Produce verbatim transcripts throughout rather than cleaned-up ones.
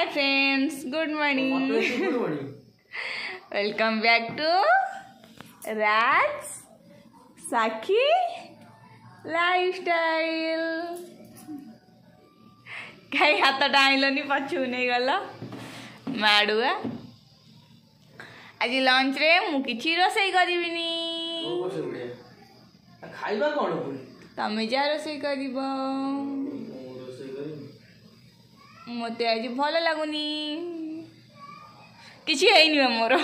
Hi friends, good morning. Welcome back to Raj Sakhi lifestyle. कहीं हाथ टाइलनी पछू नहीं गल माड़ुआ। आज लंच रे मु किछि रोसई करिबिनी। खाइबा कोन तमे जा रोसई करिबो। मते आज भल लगुनी किछि हैनी मोर।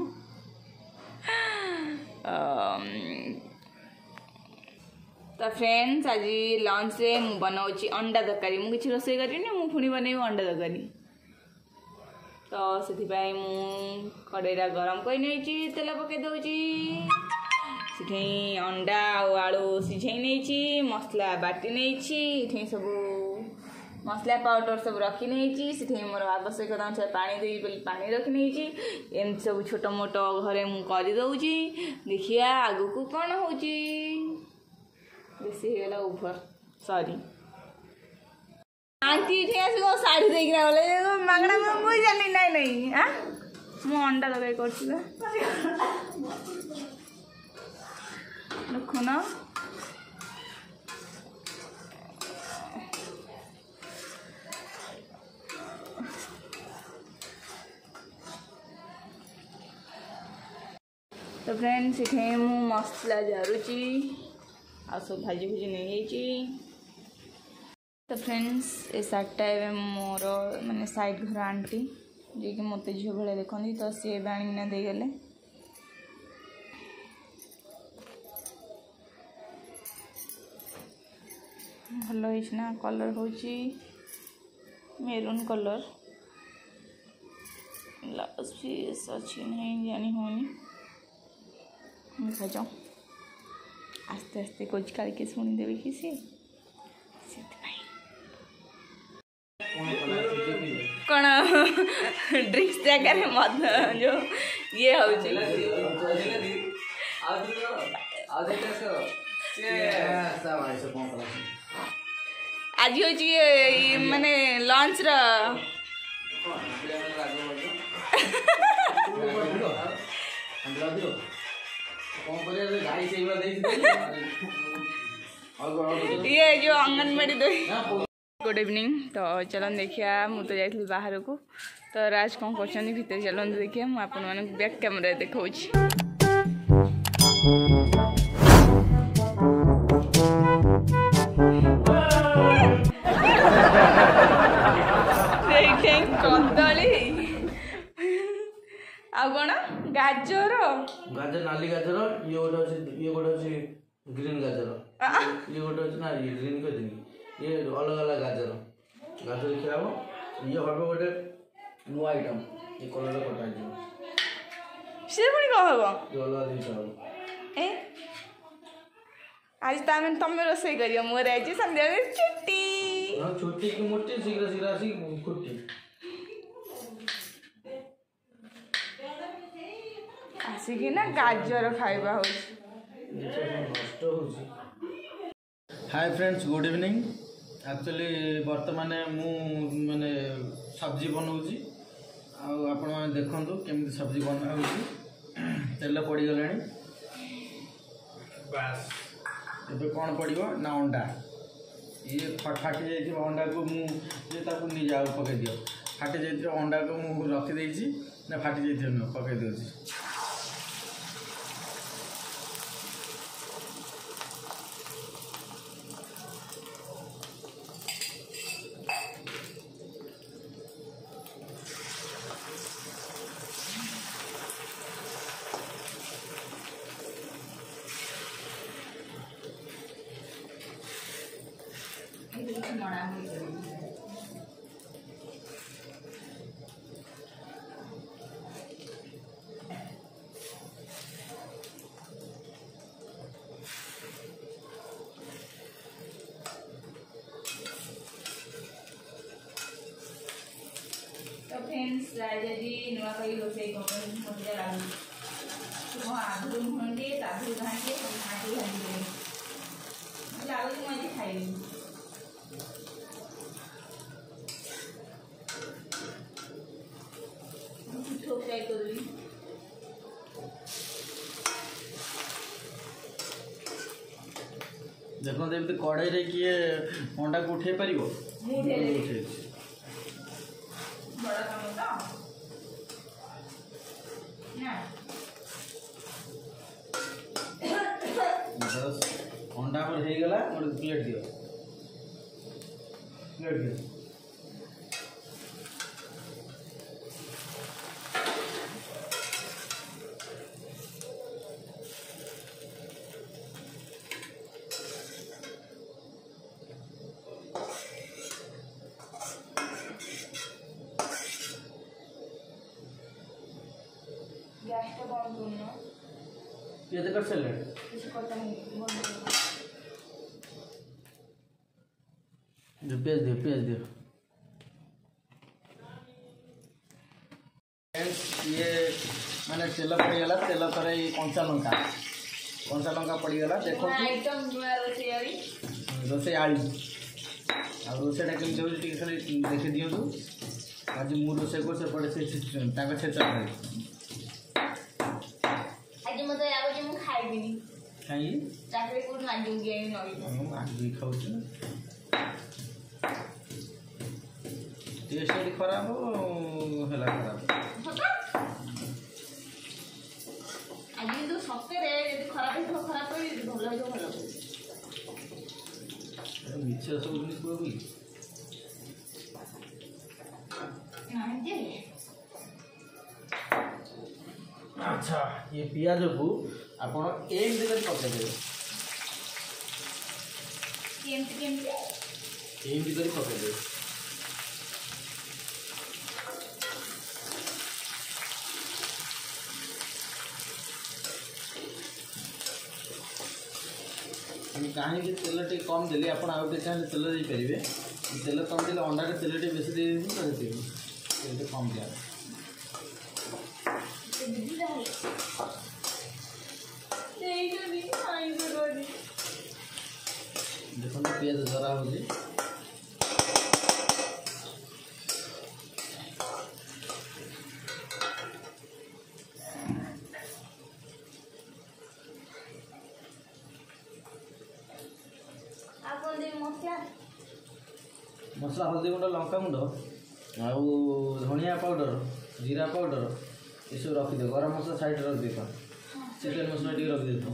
तो फ्रेंड्स आज लंच रे मु बनाउची अंडा तरकारी। मु किछि रोसई करिनी, मु पुणी बनैबो अंडा तरकारी। तो से मु कड़ेरा गरम कर नहीं तेल पके दूची। से अंडा और आलू सिझे नहीं, मसला बाटी नहीं, सब मसला पाउडर सब रखी नहीं। से मोर आवश्यकता अनुसार पानी देवी बोली पानी रखी नहीं। एमती सब छोट मोट घरे मु कर दौची। देखिया आगु को कौन हो बेसी होगा ओभर सॉरी। आंटी ये आस साड़ी देखना गले मागणा मुझे जानी नहीं नहीं हाँ मु अंडा लगे कर देखुन। तो फ्रेंड्स इथे मु मसला जारुची आ सब भाजी भुजी नहीं। तो फ्रेंड्स ए सार्टा ए मोर माने साइड घर आंटी जी कि मत झील भाई देखती। तो सी आना देगले भल होना कलर हूँ मेरून कलर लास्ट पीस अच्छी नहीं जानी होनी। जाओ आस्ते आस्ते कुछ करके शुणिदेवी कि सी कौन ड्रिंक्स जगह मत जो ये हो आज हूँ माने लंच रा ये जो आंगनबाड़ी दे। Good evening. तो चलन देखिया मु तो जाइली बाहर को। तो राज कौन कर भीतर चलन देखिए मुझे आपण माने बैक कैमरा देखौछि। कदली आ कौन गाजर गाजर नाली गाजर ये गोटे अच्छे ये गोटे अच्छे ग्रीन गाजर ये गोटे अच्छे ना ये ग्रीन कर देनी ये अलग अलग गाजर गाजर खिलाब ये हम गोटे नुआ आइटम ये कलर कटा से पुणी कौन हम ये अलग जिनिस हम ए आज तामे तमे रोसई करियो मोर आज संध्या छुट्टी। हां छुट्टी की मोटी शीघ्र शीघ्र आसी छुट्टी आसिकी ना गाजर खाइबा हो। Hi friends, good evening. Actually बर्तमान मु माने सब्जी बनाऊँगी आपण मैंने देखु केमी सब्जी बना तेल पड़ गला। बास ए कौन पड़ो ना अंडा ये फाटी जाइए अंडा को मुझे निजे आउ पकई दियो। फाटी जाइए अंडा को मुझे रखीदे ना फाटी जाइए नुह पकई दूसरी। फ्रेंड्स राजा जी नुआ कई रोसई कम मजा लगे तो आगु घंटे ताबू घंटे घाटी घंटे लगे मुझे खाई देखते एमती कड़े किए अंडा को उठे पार उठे बड़ा काम तो ना बस अंडा पर हो गला गोटे प्लेट दियो प्लेट दियो गैस तो बंद करना ये देखो सैलेड कुछ करता नहीं बंद करना जो पेज दियो पेज दियो ये मैंने तेल पड़गला तेल पर ये कंचा लंका कंचा लंका पड़गला देखो आइटम नुआ रोसे यारी रोसे आलू आ रोसेटा केमती हो खाली देखी दिंतु आज मु रोसे को सेपटे से छेचा आज मत आगे मु खाइबिनी कहीं चाकरी को मांजू गए नई आज भी खाऊ टेस्ट यदि खराब है खराब आज तो सप्ताह यदि खराब हो खराब कर यदि भल हो भल मिक्सर सब जिनिस भी अच्छा ये पियाज को आप एमती कर पकईदे केमती केमती एमती कर पकईदे कहीं तेल टे कम देली आप चाहिए तेल दे पारे तेल कम देले अंडा तेल टे बेसी दे तेल कम दिया देखो पियाज जरा हो मसला हल्दी गुंड लंका गुंड आउ धनिया पाउडर जीरा पाउडर ये सब रखिद गरम मसला साइड रख दे चिकेन मसला टी रख दे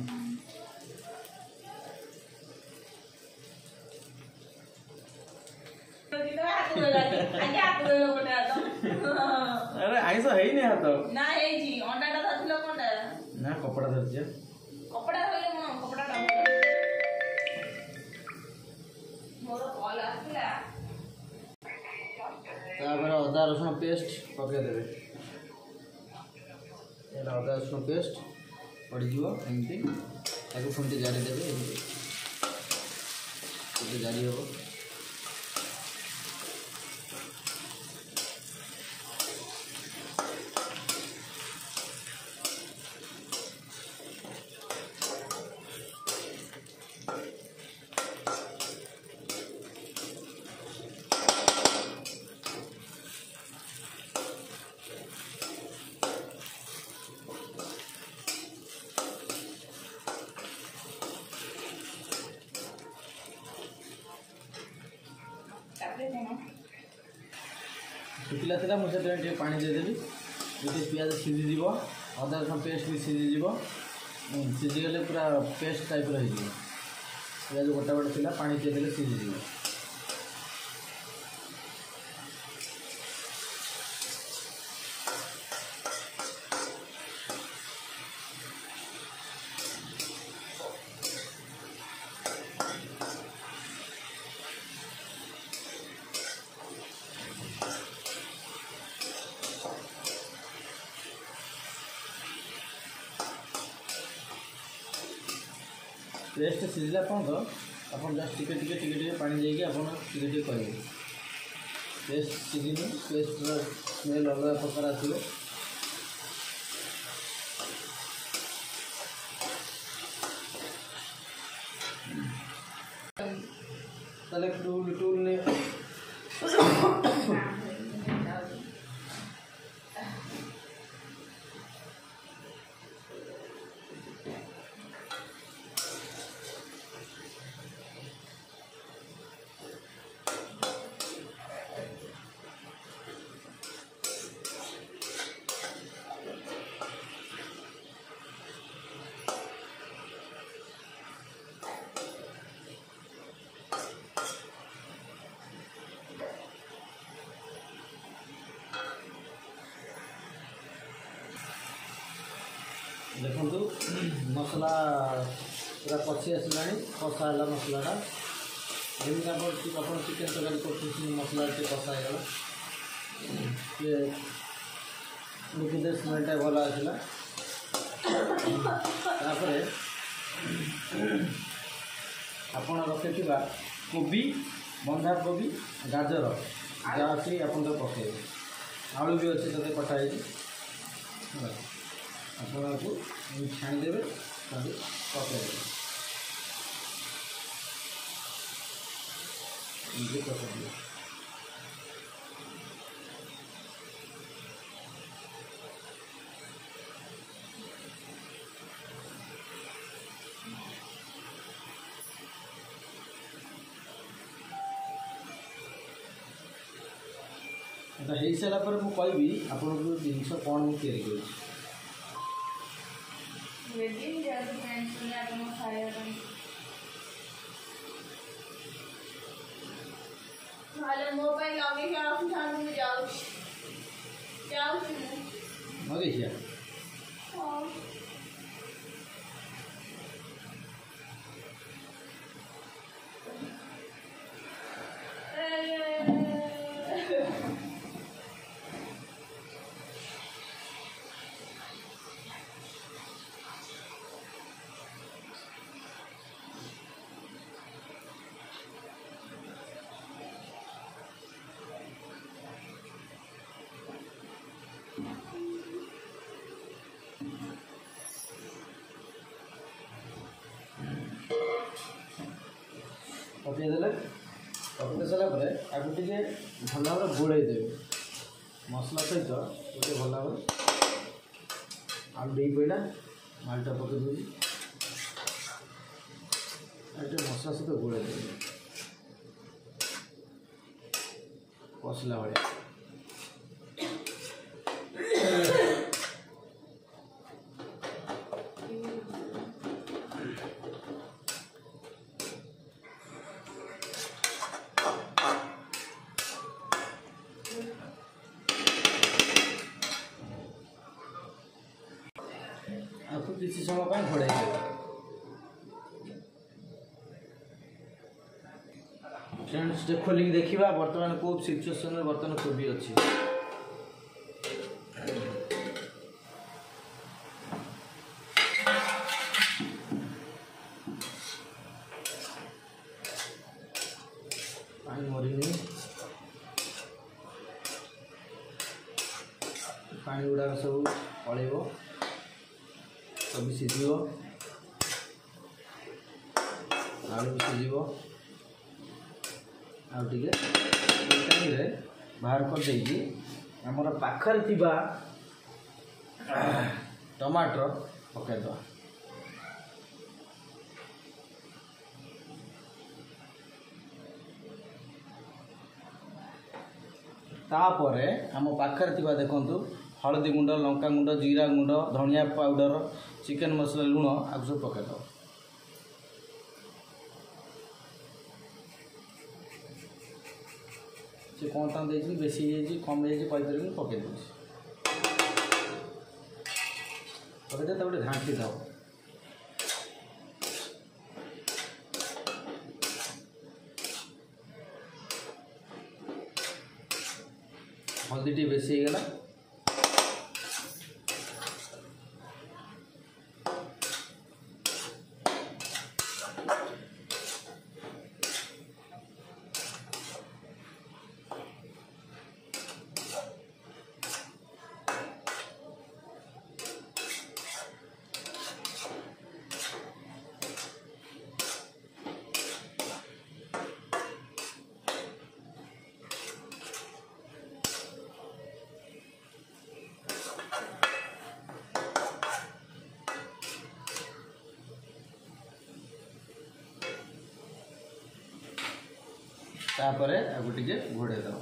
अरे आइस है नहीं हाथ ना है जी अंडा टा धरथिलो कोनटा ना कपड़ा धरजे कपड़ा धरले म कपड़ा टा मोर कॉल आथिला तापर अदा रसुण पेस्ट पके देबे एला अदा रसुण पेस्ट पड़ी जीवो एमती ताको फुंटी जारी देबे एमती तो जारी हो शुखिला था मुझे पानी देदेवि ये पियाज सीझीज अदा रसुण पेस्ट भी सीझीज सीझीगले पूरा पेस्ट टाइप रही पियाज गोटा गोटे थी पानी देदेले सीझीज पेस्ट सीझला पर्यटन आप जस्ट टिके टिके टिके टिके पानी देके आप टिके टिके करेंगे पेस्ट सीझनी पेस्ट स्मेल अलग प्रकार आसो ताले टूल टूल ने देखो मसला पूरा कषि आसला कषा है मसलाटा जमी आप चिकेन तरकारी कर मसला कषा होगा देखिए स्मेलटा भल आसला आपड़ रखि कोबी बंधाकोबी गाजर जहाँ अच्छी आप पकड़े आलू भी अच्छे तक कटाई आपको छाणीदेवे पकड़े पकड़ हो सारापर मुझे कहबी आपको जिनस कौन मुझे तैयारी कर पकईदे पकई सारापर आपको टे भल भाव गोड़े देवे मसला सहित गोटे भल भाव आलू दे पड़ा आलूटा पकई दूसरी मसला सहित गोड़े देवे कसला भाया आपको किसी समय घोड़े फ्रेंड्स खोलिक देखा बर्तमान को सिचुएसन में बर्तमान कोबी अच्छी पानी मरीनी पानी गुड़ाक सब पलैब सब सीझ आलू भी सीझ आगे बाहर कर देगी आमर पाखर थिबा टमाटर पकईद तापर आम पाखर थिबा देखंतु हलदी गुंड लंका गुंड जीरा गुंड धनिया पाउडर चिकेन मसला लुण आगे सब पकईद से कौन तक देखिए बेसी कम जापर पकई दूसरी पकईदे गोटे घाटी दब हल्दी टी बेसी गला तापर आगु टे घोड़े दब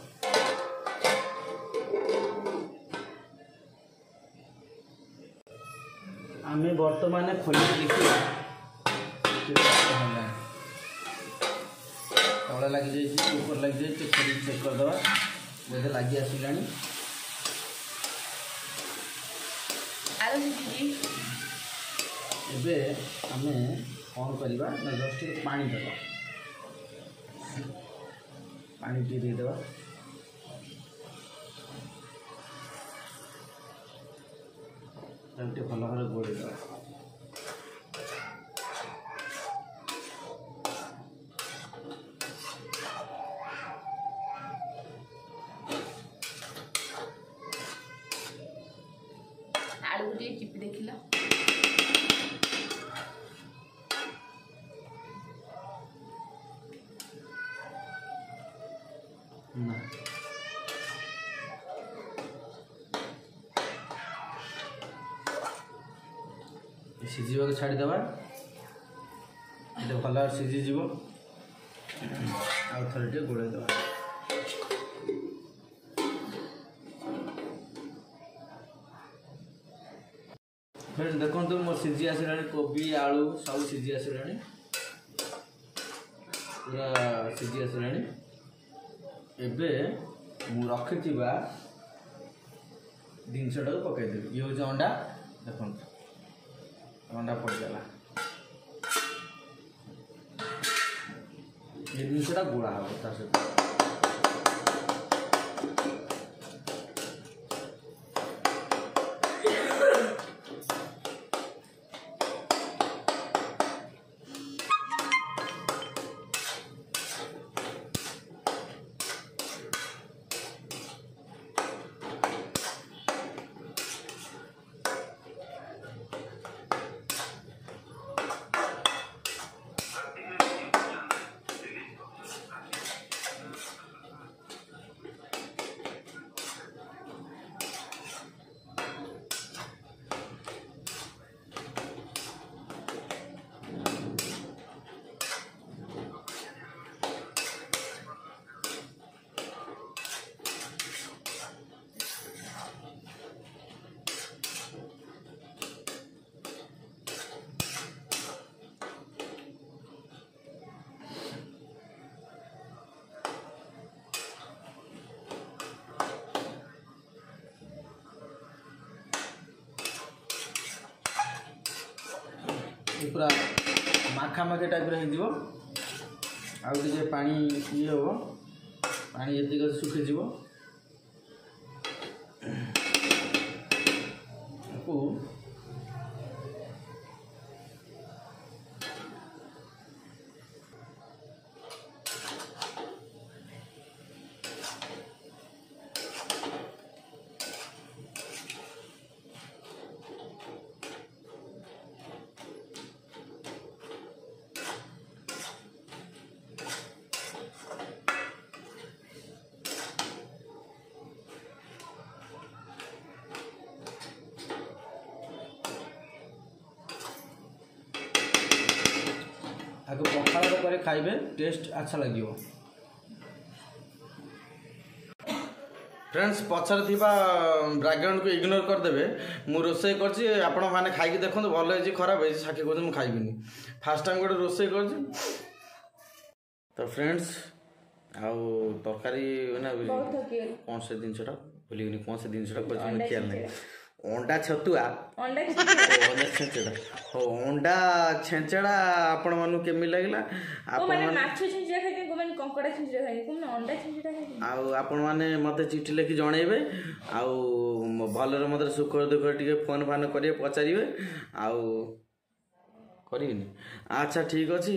आम बर्तमान खोली देखिए तले लगी जाइए ऊपर लगी जाइए खोली चेक करदे बोधे लगी आसला ଏବେ ଆମେ କ'ଣ କରିବା ନା ଜଷ୍ଟ ଟିକେ ପାଣି ଦେବା, ପାଣି ଟିକେ ଦେଇଦେବା। ଟିକେ ଭଲ ଭାବରେ ଗୋଳେଇ ଦେବା। ଆଳୁ ଟିକେ ଚିପି ଦେଖିଲ ନା ସିଝିବାକୁ ଛାଡ଼ିଦେବା। ଏଇଟା ଭଲ ଭାବରେ ସିଝିଯିବ। ଆଉ ଥରେ ଟିକେ ଗୋଳେଇ ଦେବା। फ्रेंड्स देखो मोर सीझी आसला कोबी आलू सब सीझी आसला पूरा सीझी आसला। एबे मु रखि जिनसटा पकईदेवी। ये हूँ अंडा देखो अंडा पड़गला। ये जिनसटा गोला हम ता सहित पूरा माखा माखी टाइप हो आगे पानी ये हम पानी ये सुखीज आगे पखाड़ कर खाइबे टेस्ट अच्छा लगे। फ्रेंड्स पछर थिबा बैकग्राउंड को इग्नोर करदेवे। मु रोसे करछि आपण माने खाइके देखो भल है खराब है साखी कहते मुझे खाइबिनी फास्ट टाइम गोटे रोसे कर। तो फ्रेंड्स आउ तरकारी कौन से जिनसटा भूलिगनी कौन से जिनसटा कर ख्याल नहीं अंडा छतुआ अंडा छेंचड़ा हो अंडा छेंचड़ा आपण मानु केमि लागला आपण माछ छेंचड़ा खाइ को माने कंकड़ा छेंचड़ा खाइ को अंडा छेंचड़ा खाइ आउ आपण माने मते चिठी लेखि जणैबे आउ भलरे मते सुख दुख टिके फोन फान करिए पचारिबे आउ करिनी। अच्छा ठीक अछि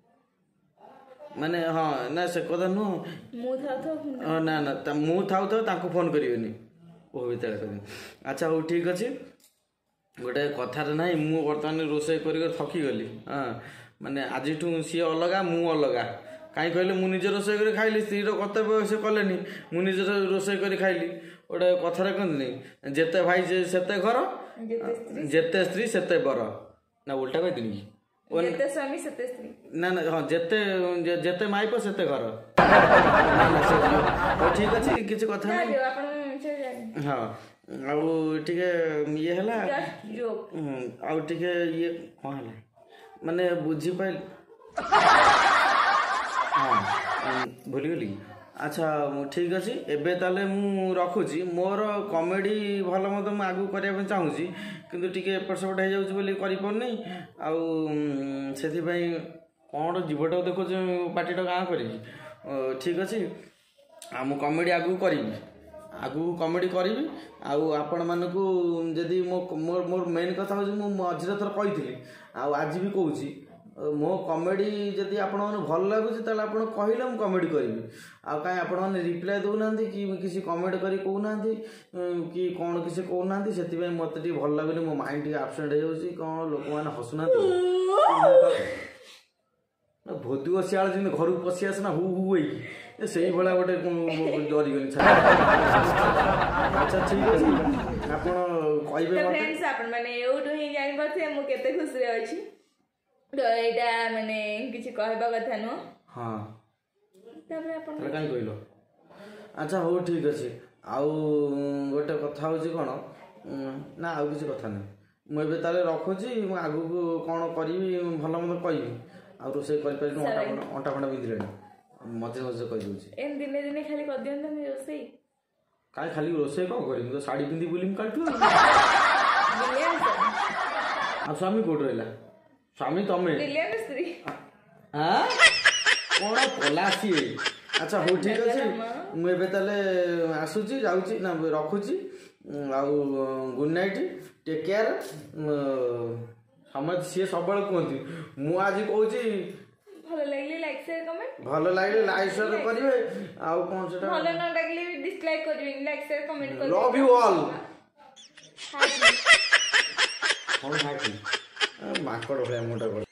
माने हां ना से कदा नु मु थाउ थाउ ना ना मु थाउ थाउ ताको फोन करियोनी वो भीतर कर। अच्छा हो ठीक अच्छे गोटे कथार ना मु बर्तमान रोसे कर थकी गली। हाँ माने आज सी अलगा मु अलगा कहीं कहले मु निजे रोसे कर खाइली स्त्री कर्तव्य से कले मु निजे रोसे कर खाइली गोटे कथार कहते जेते भाई सेते घर जेते स्त्री सेते बर ना उल्टा कह दिन जेते स्वामी सेते स्त्री ना ना हाँ जेते जेते माइप सेते घर ठीक अच्छे किसी कथा हाँ आउ टिके ये है आउ टिके ये कौन है माने बुझी पाइल हाँ भूली गली अच्छा ठीक अच्छे एबे ताले मु रखुची मोर कॉमेडी भल मत मु आगु करबा पे चाहूची किंतु टिके एपट सेपट हो जाउची बोली करि परनी आ सेथि पई कोन जीवटा देखो पार्टीटा गाँ करी ठीक अच्छे आ मु कॉमेडी आगु करी आगु कॉमेडी करी आउ आपण मानकू जदि मो मोर मोर मेन कथा हो मु मझिरे थर कही आज भी कहूची मो कॉमेडी जदि आपण माने भल लागुची ताले आपण कहिले मु कॉमेडी करी आ काई आपण माने रिप्लाई दउ नांती कि किसी कमेंट करी कहू नांती कि कोन किसी कहू नांती सेति पई मते टी भल लागुनी मो माइंड टी एब्सेंट हो जाउची कोन लोक माने हसु नांती भोदु असियाल जिन घर पसी आसना हु हु होई से भला गोटे डरी गनी अच्छा ठीक अछि आपण कहबे मते फ्रेंड्स आपण माने एउटो ही जानि परथे मु केते खुश रे अछि तो एटा माने किछि कहबा कथा न हां तबे आपण तले काई कहलो अच्छा हो ठीक अछि आउ गोटे कथा होछि कोन ना आउ किछि कथा नै मु एबे ताले रखुछि मु आगु को कोन करिवि भल मत कहिवि आ रोसे कर पर अंटा अंटा फंडा बिंदिले मजे मजे कहि दोछि एन दिने दिने खाली कर दियन त रोसे काय खाली रोसे को करिम तो साड़ी पिंदी बुलिम काटू आ स्वामी कोड रहला स्वामी तमे लिलियन स्त्री हां कोन पलासी अच्छा हो ठीक अछि मु एबे ताले आसुची जाउची ना रखुची आ गुड नाइट टेक केयर समझ सी सब कहती मु आज कहूची भल लागले लाइक शेयर कमेंट भल लागले लाइक शेयर करिवे आ कोन सेटा भल न लागले डिसलाइक करिवे लाइक शेयर कमेंट करिवे लव यू ऑल हाय कौन हाकी माकड़ भले मोटा